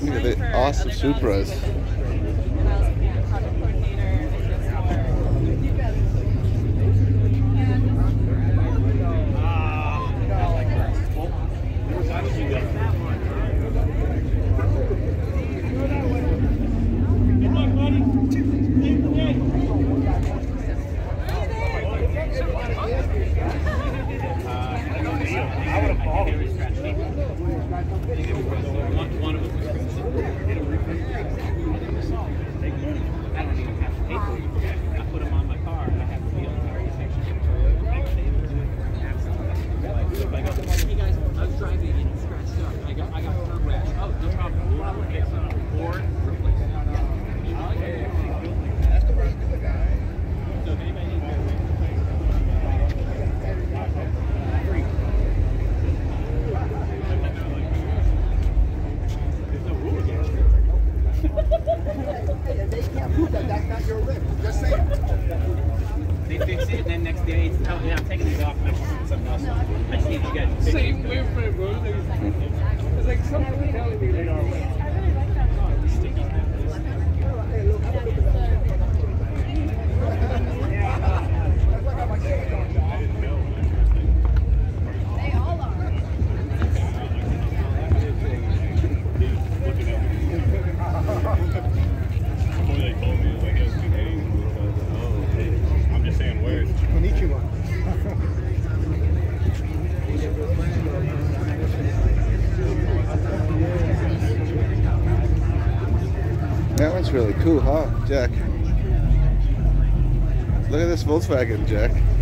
Look at the awesome Supras. They fix it, and then next day it's telling me I'm taking these off and I'm putting something else on. I just need you guys to fix it. Same wavelength, bro. It's like something telling me they are. I really like that one. Sticky. They all are. Before they told me, it was like, it was 2 days. Oh, I'm just saying where. Konnichiwa. That one's really cool, huh, Jack? Look at this Volkswagen, Jack.